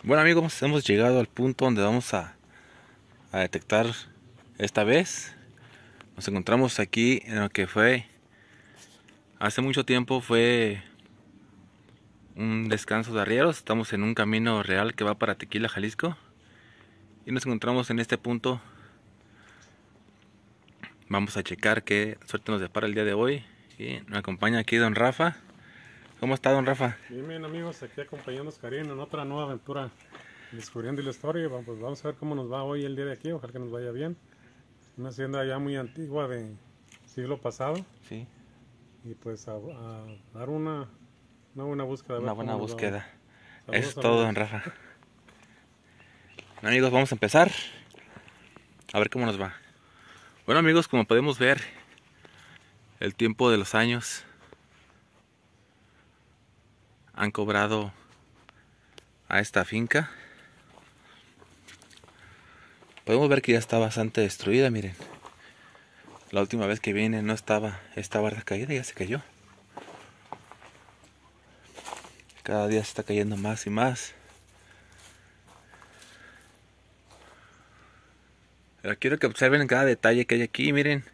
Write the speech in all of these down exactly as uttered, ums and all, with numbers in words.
Bueno amigos, hemos llegado al punto donde vamos a, a detectar esta vez. Nos encontramos aquí en lo que fue, hace mucho tiempo fue un descanso de arrieros. Estamos en un camino real que va para Tequila, Jalisco. Y nos encontramos en este punto. Vamos a checar qué suerte nos depara el día de hoy. Y nos acompaña aquí don Rafa. ¿Cómo está don Rafa? Bien, bien amigos, aquí acompañando a Oscarín en otra nueva aventura descubriendo la historia. Pues vamos a ver cómo nos va hoy el día de aquí, ojalá que nos vaya bien. Una hacienda ya muy antigua de siglo pasado. Sí. Y pues a, a dar una, una buena búsqueda. Una buena búsqueda. Saludos, Eso es todo don Rafa. Amigos, vamos a empezar a ver cómo nos va. Bueno amigos, como podemos ver, el tiempo de los años han cobrado a esta finca. Podemos ver que ya está bastante destruida, miren. La última vez que vine no estaba esta barda caída, ya se cayó. Cada día se está cayendo más y más. Pero quiero que observen cada detalle que hay aquí, miren.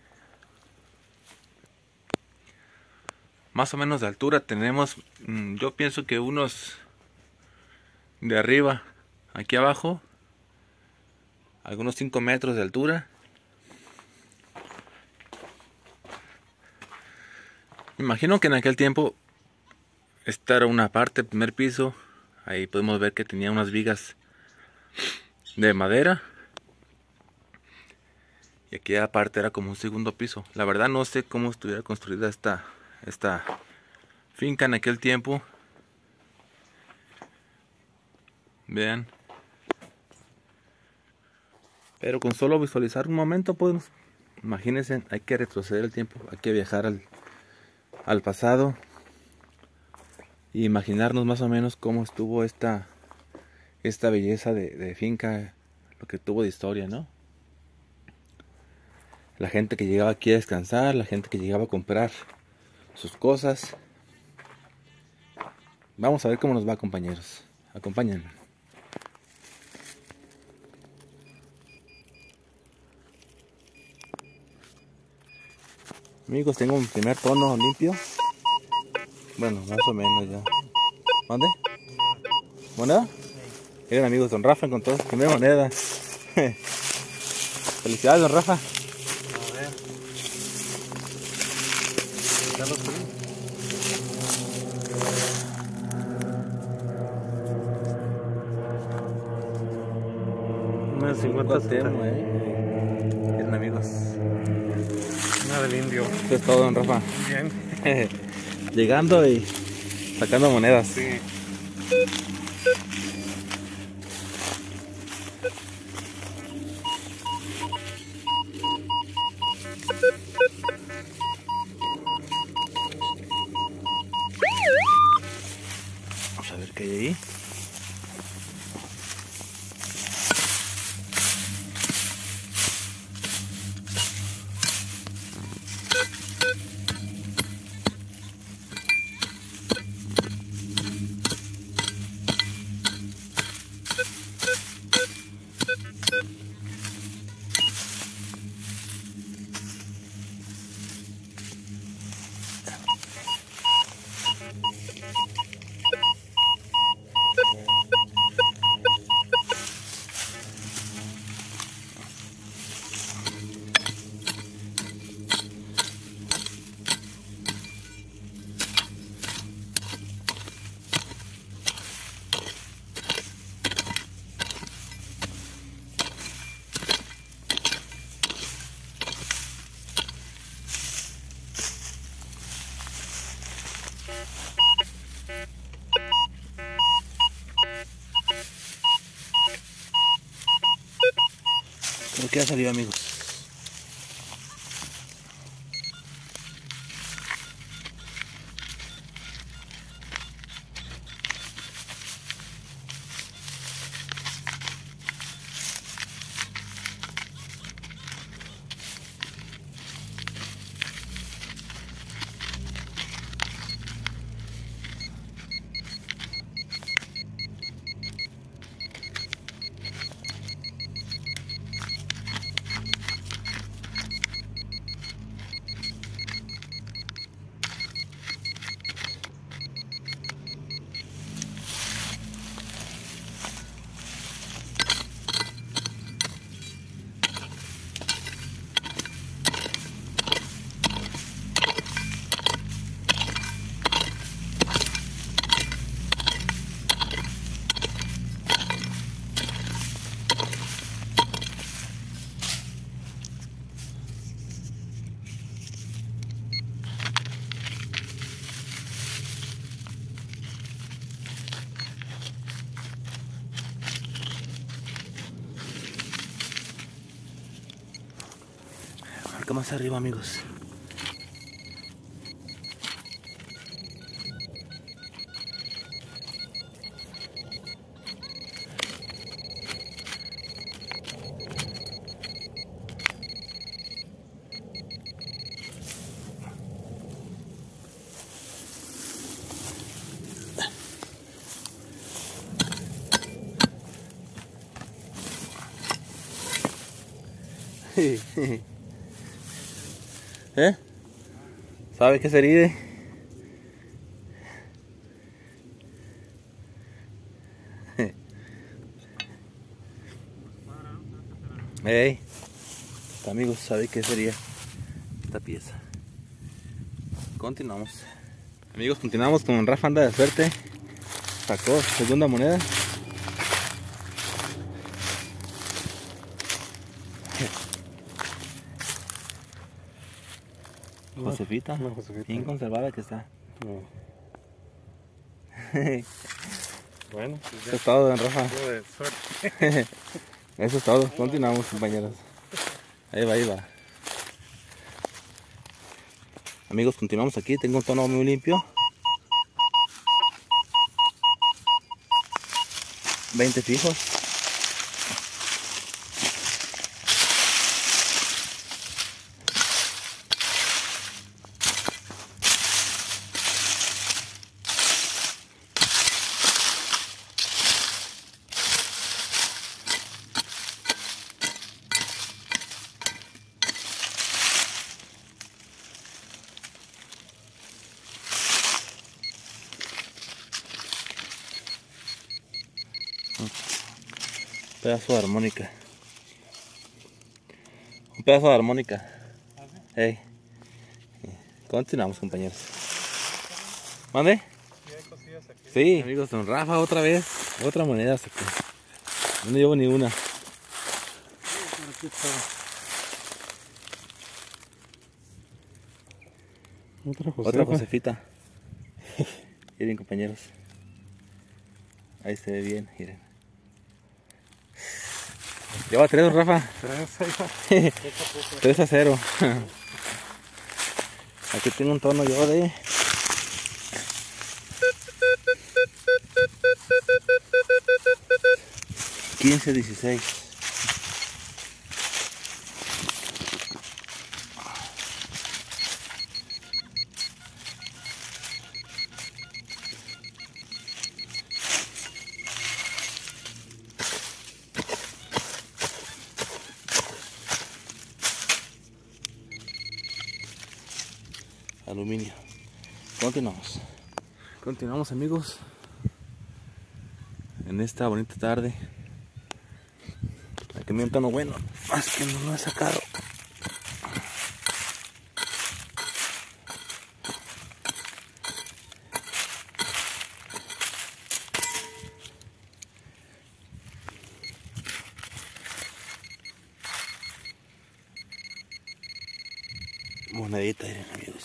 Más o menos de altura tenemos, yo pienso que unos de arriba, aquí abajo, algunos cinco metros de altura. Imagino que en aquel tiempo esta era una parte, el primer piso. Ahí podemos ver que tenía unas vigas de madera. Y aquí aparte era como un segundo piso. La verdad no sé cómo estuviera construida esta, esta finca en aquel tiempo. Vean. Pero con solo visualizar un momento podemos, imagínense, hay que retroceder el tiempo, hay que viajar al, al pasado e imaginarnos más o menos cómo estuvo esta, esta belleza de, de finca, lo que tuvo de historia, ¿no? La gente que llegaba aquí a descansar, la gente que llegaba a comprar sus cosas. Vamos a ver cómo nos va, compañeros. Acompáñenme. Amigos, tengo un primer tono limpio. Bueno, más o menos ya. ¿Dónde? ¿Moneda? Miren amigos, don Rafa encontró su primera moneda. Felicidades, don Rafa. A ver. Carlos, una cincuenta Temo, eh. Miren amigos. Una del indio. Esto es todo, don Rafa. Bien. Llegando y sacando monedas. Sí. Vamos a ver qué hay ahí. Creo que ya salió, amigos. Acá más arriba, amigos. ¿Eh? ¿Sabe qué sería? Hey, amigos, ¿sabe qué sería esta pieza? Continuamos. Amigos, continuamos con Rafa anda de suerte. Sacó segunda moneda. Josefita, Una Josefita. bien conservada que está. No. Bueno, pues Eso es todo, don Rafa. ya de suerte. Eso es todo. Continuamos, compañeros. Ahí va, ahí va. Amigos, continuamos aquí. Tengo un tono muy limpio. veinte fijos. Un pedazo de armónica. Un pedazo de armónica. Hey. Continuamos, compañeros. ¿Mande? Sí, amigos, don Rafa otra vez. Otra moneda sacó. No llevo ni una. Aquí está. Otra Josefa. Otra Josefita. Miren, compañeros. Ahí se ve bien, miren. Lleva tres, don Rafa. Tres, tres a cero. Aquí tengo un tono yo de quince dieciséis. Aluminio. Continuamos. Continuamos, amigos. En esta bonita tarde. Aquí me un tono bueno. Más que no lo he sacado. Monedita, miren, amigos.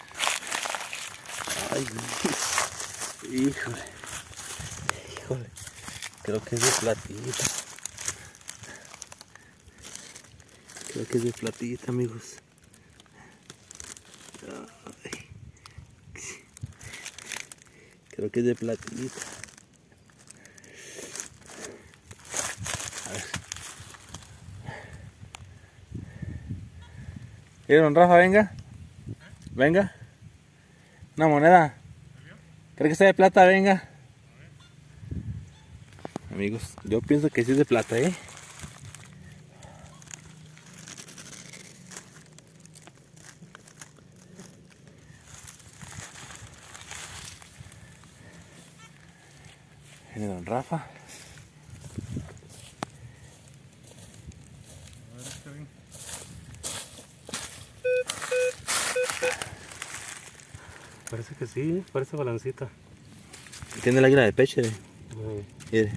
Ay, híjole, híjole, creo que es de platita, creo que es de platita, amigos. Ay, creo que es de platita. A ver. ¿Quiere, don Rafa? Venga, venga. Una moneda. ¿Cree que sea de plata? Venga. Amigos, yo pienso que sí es de plata, ¿eh? Viene don Rafa. Parece que sí, parece balancita. Tiene el águila de peche. Sí. Mire.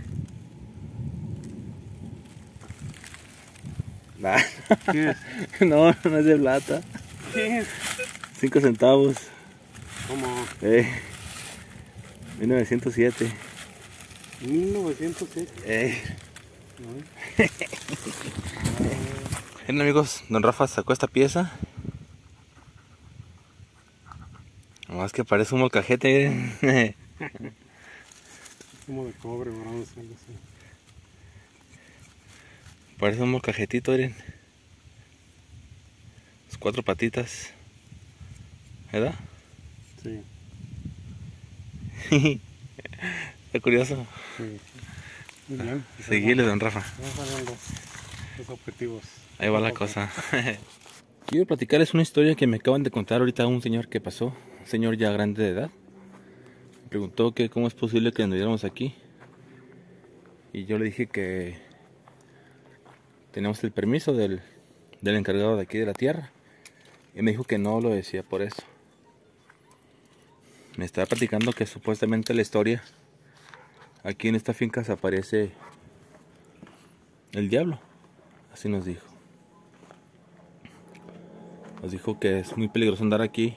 Nah. ¿Qué es? No, no es de plata. ¿Qué es? Cinco centavos. ¿Cómo? Eh. mil novecientos siete. mil novecientos siete. Eh. Miren amigos, don Rafa sacó esta pieza. Nomás que parece un molcajete. Es como de cobre, bronce, algo así. Parece un molcajetito, miren. Las cuatro patitas. ¿Verdad? Sí. Está curioso. Sí. Muy bien. Seguile, don Rafa. Vamos a ver los, los objetivos. Ahí va la cosa. Quiero platicarles una historia que me acaban de contar ahorita un señor que pasó. Un señor ya grande de edad. Me preguntó que cómo es posible que anduviéramos aquí. Y yo le dije que teníamos el permiso del, del encargado de aquí de la tierra. Y me dijo que no lo decía por eso. Me estaba platicando que supuestamente la historia, aquí en esta finca se aparece el diablo. Así nos dijo. Nos dijo que es muy peligroso andar aquí.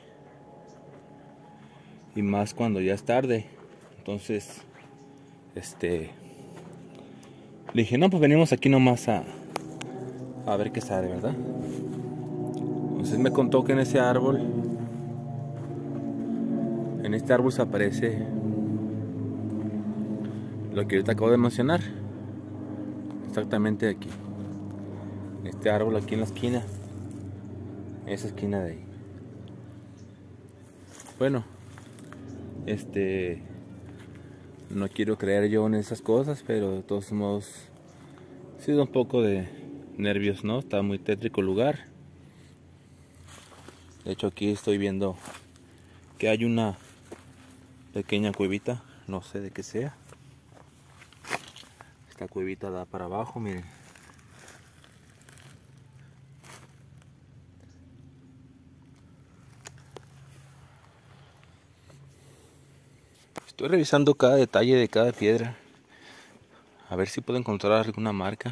Y más cuando ya es tarde. Entonces, este... le dije, no, pues venimos aquí nomás a, a ver qué sale, ¿verdad? Entonces me contó que en ese árbol, en este árbol se aparece lo que ahorita acabo de mencionar. Exactamente aquí. Este árbol aquí en la esquina. Esa esquina de ahí. Bueno, este... no quiero creer yo en esas cosas, pero de todos modos sí da un poco de nervios, ¿no? Está muy tétrico el lugar. De hecho aquí estoy viendo que hay una pequeña cuevita, no sé de qué sea. Esta cuevita da para abajo, miren. Estoy revisando cada detalle de cada piedra. A ver si puedo encontrar alguna marca.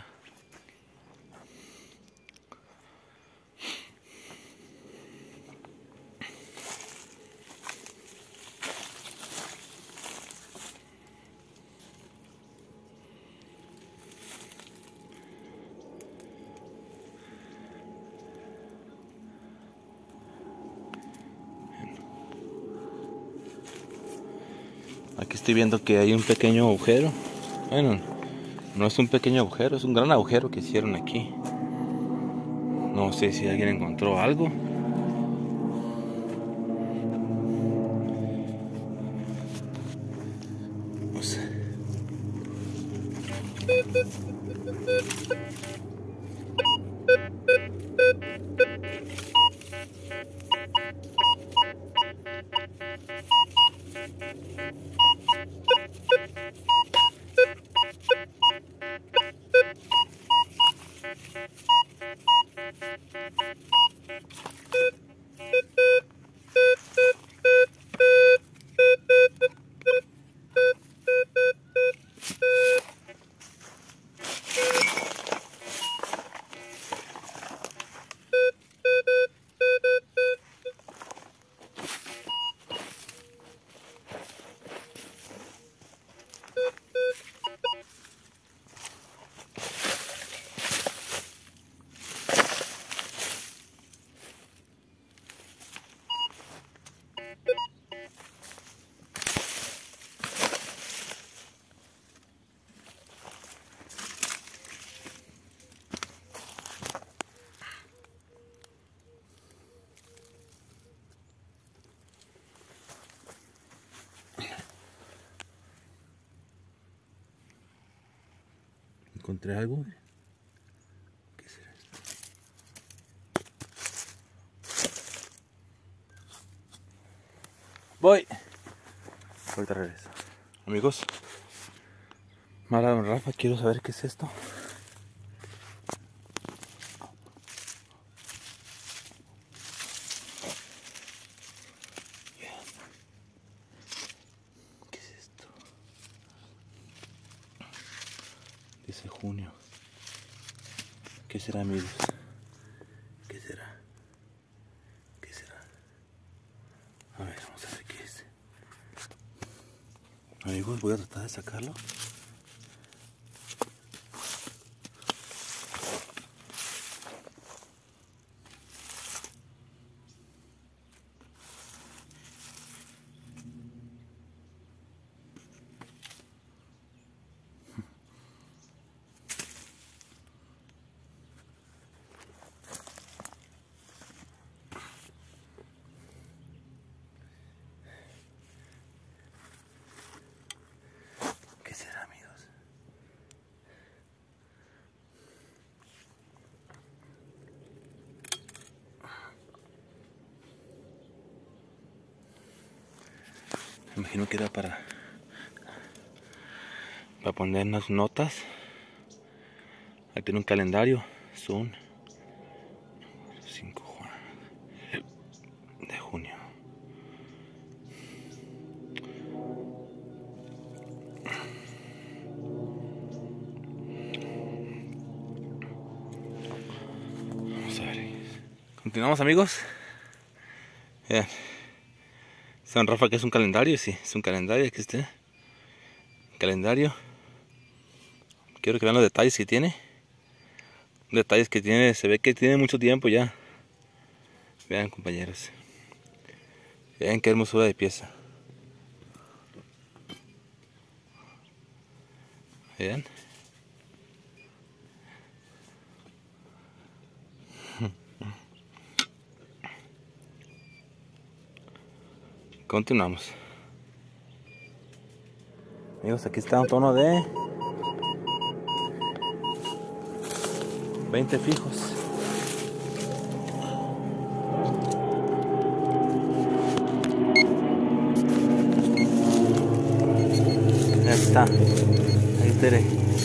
Aquí estoy viendo que hay un pequeño agujero. Bueno, no es un pequeño agujero, es un gran agujero que hicieron aquí. No sé si alguien encontró algo. No sé. Encontré algo. ¿Qué será esto? Voy. Ahorita regreso. Amigos, Mara, don Rafa, quiero saber qué es esto. ¿Qué es esto? Dice junio. ¿Qué será, amigos? ¿Qué será? ¿Qué será? A ver, vamos a ver qué es. Amigos, voy a tratar de sacarlo. Me imagino que era para para poner unas notas. Ahí tiene un calendario. Son cinco de junio. Vamos a ver. Continuamos, amigos. Vean. San Rafa, que es un calendario, sí, es un calendario, aquí está. Calendario. Quiero que vean los detalles que tiene. Detalles que tiene, se ve que tiene mucho tiempo ya. Vean, compañeros. Vean qué hermosura de pieza. Vean. Continuamos. Amigos, aquí está un tono de veinte fijos. Ahí está. Ahí está.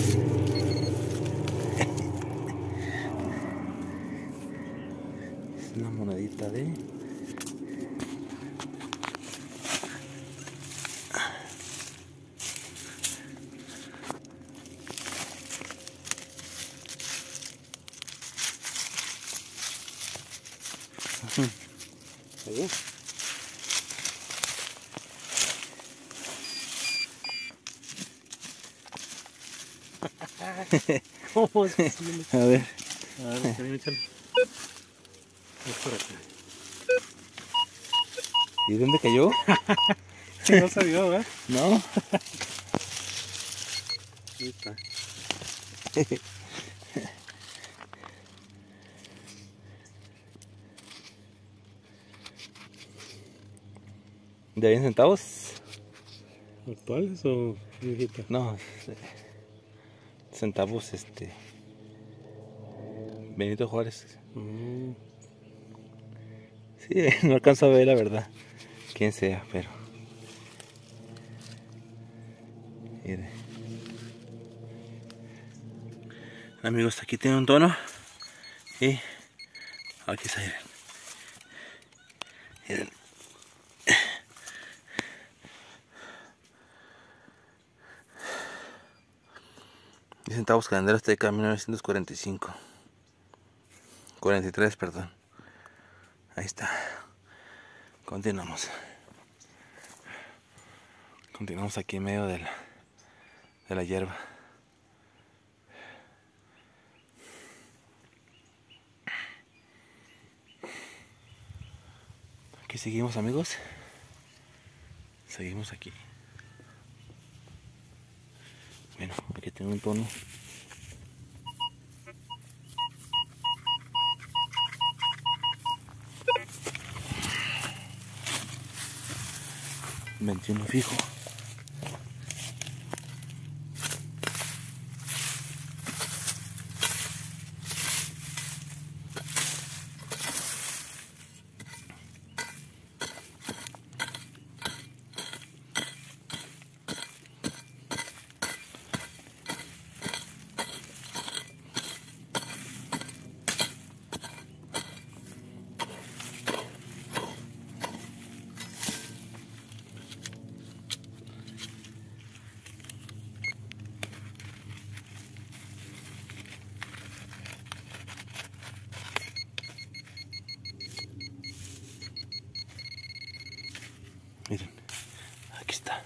Es una monedita de ahí. ¿Cómo es posible? A ver. A ver, Karim, échale. Es por acá. ¿Y dónde cayó? No se vio, ¿verdad? No. Ahí está. ¿De veinte centavos? ¿Actuales o viejitas? No. Centavos, este. Benito Juárez. Mm. Sí, no alcanzo a ver la verdad. Quién sea, pero. Mire. Amigos, aquí tiene un tono. Y aquí está, miren. Miren. diez centavos calendario azteca mil novecientos cuarenta y cinco. cuarenta y tres, perdón. Ahí está. Continuamos. Continuamos aquí en medio de la, de la hierba. Aquí seguimos, amigos. Seguimos aquí. Bueno, aquí tengo un tono. veintiuno fijo. Miren, aquí está.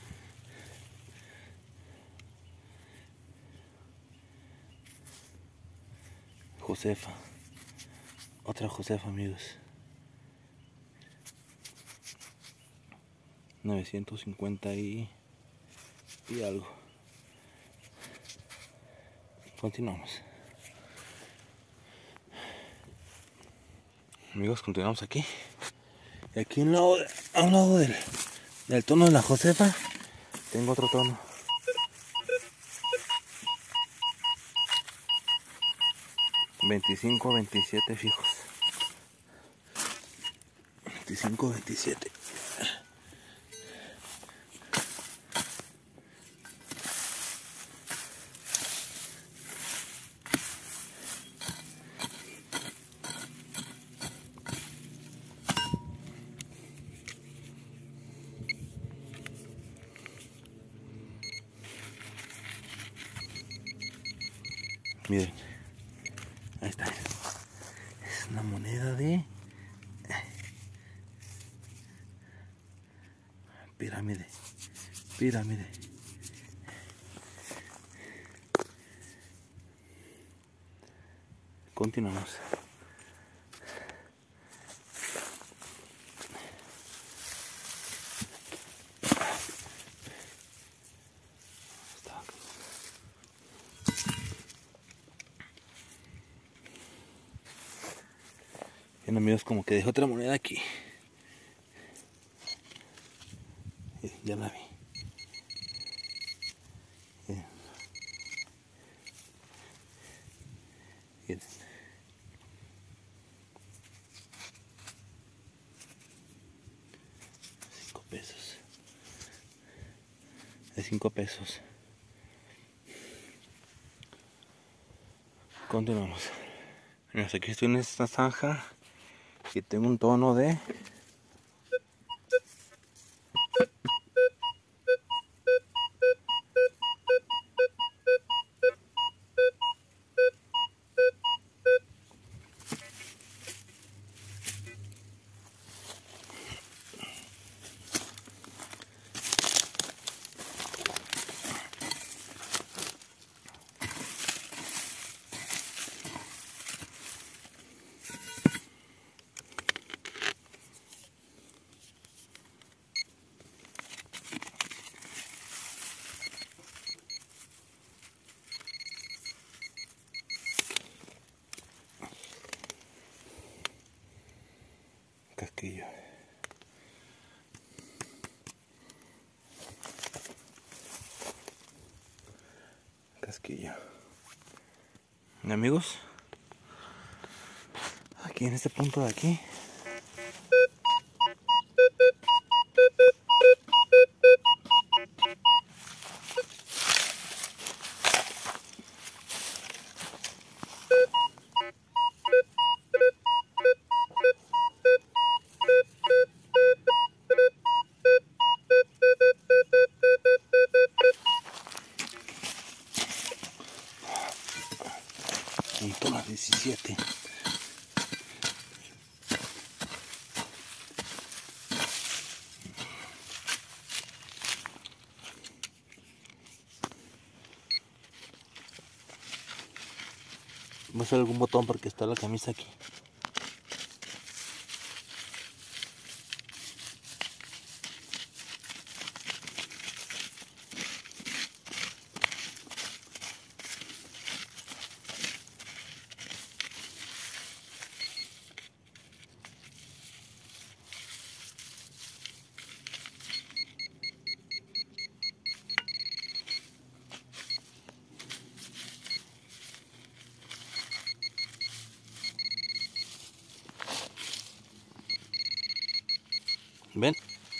Josefa. Otra Josefa, amigos. novecientos cincuenta y, y algo. Continuamos. Amigos, continuamos aquí. Y aquí a un lado, a un lado del, del tono de la Josefa tengo otro tono. veinticinco, veintisiete fijos. veinticinco, veintisiete. Miren, ahí está. Es una moneda de pirámide, pirámide. Continuamos. Bien, amigos, como que dejé otra moneda aquí. Eh, ya la vi. Bien. Bien. Cinco pesos. De cinco pesos. Continuamos. Mira, aquí estoy en esta zanja y tengo un tono de casquillo. Casquillo. Y amigos, aquí en este punto de aquí punto las diecisiete. Voy a hacer algún botón porque está la camisa aquí. ¿Ven?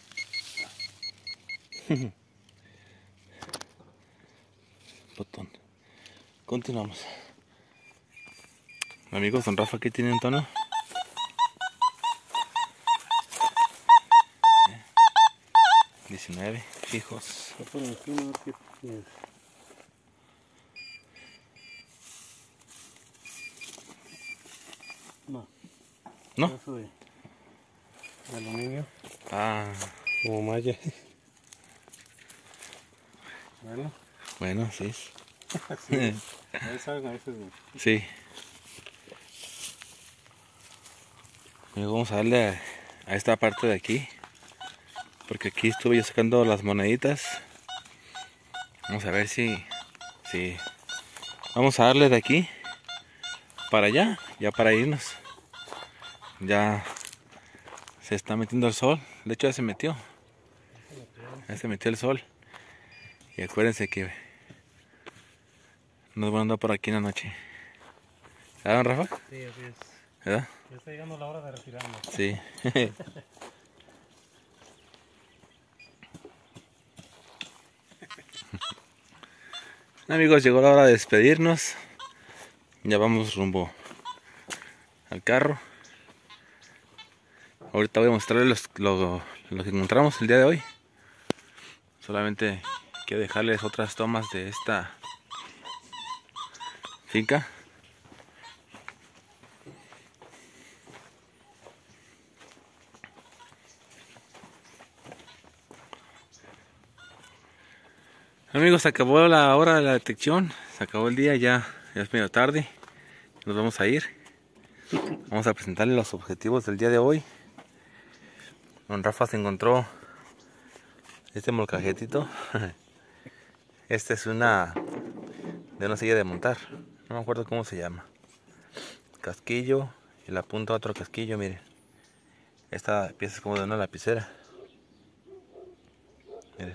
Botón. Continuamos. Amigos, don Rafa aquí tiene un tono. diecinueve fijos. No. ¿No? Eso de aluminio. Ah. Como malla. Bueno. Bueno, sí. Sí. Ahí saben a veces. Sí. Luego vamos a darle a, a esta parte de aquí. Porque aquí estuve yo sacando las moneditas. Vamos a ver si, si vamos a darle de aquí para allá, ya para irnos. Ya se está metiendo el sol. De hecho ya se metió. Ya se metió el sol. Y acuérdense que nos van a andar por aquí en la noche. ¿Verdad, don Rafa? Sí, así es. ¿Verdad? Ya está llegando la hora de retirarnos. Sí. Amigos, llegó la hora de despedirnos. Ya vamos rumbo al carro. Ahorita voy a mostrarles los, lo, lo que encontramos el día de hoy. Solamente quiero dejarles otras tomas de esta finca. Amigos, se acabó la hora de la detección, se acabó el día, ya, ya es medio tarde, nos vamos a ir. Vamos a presentarle los objetivos del día de hoy. Don Rafa se encontró este molcajetito. Este es una de una silla de montar, no me acuerdo cómo se llama. Casquillo y la punta otro casquillo, miren. Esta pieza es como de una lapicera. Miren.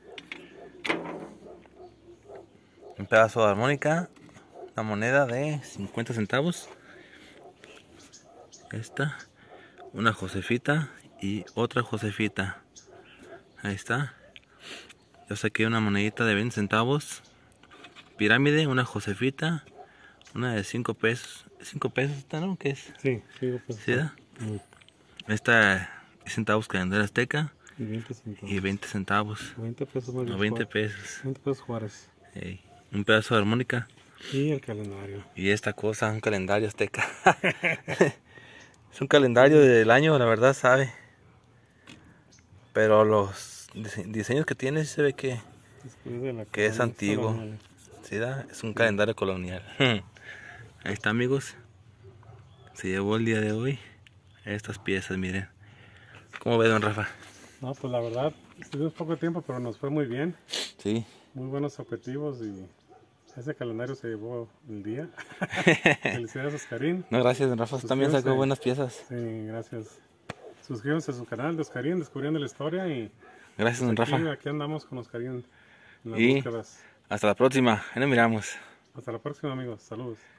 Un pedazo de armónica, una moneda de cincuenta centavos. Esta, una Josefita y otra Josefita. Ahí está. Yo saqué una monedita de veinte centavos. Pirámide, una Josefita, una de cinco pesos. cinco pesos esta, ¿no? ¿Qué es? Sí, cinco pesos. ¿Sí, da? Mm. Esta centavos calendario azteca. Y veinte centavos. Y veinte centavos. veinte pesos más No, veinte pesos. veinte pesos Juárez. Hey, un pedazo de armónica. Y el calendario. Y esta cosa, un calendario azteca. Es un calendario del año, la verdad, sabe. Pero los dise diseños que tiene se ve que, que es antiguo. Colonial. ¿Sí, da? Es un sí. Calendario colonial. Ahí está, amigos. Se llevó el día de hoy estas piezas, miren. ¿Cómo ve, don Rafa? No, pues la verdad, estuvimos poco tiempo, pero nos fue muy bien. Sí. Muy buenos objetivos y ese calendario se llevó el día. Felicidades, Oscarín. No, gracias, don Rafa. También sacó buenas piezas. Sí, gracias. Suscríbanse a su canal de Oscarín, Descubriendo la Historia. Y gracias, don pues aquí, Rafa. Aquí andamos con Oscarín en las y búsquedas. Hasta la próxima. Ahí nos miramos. Hasta la próxima, amigos. Saludos.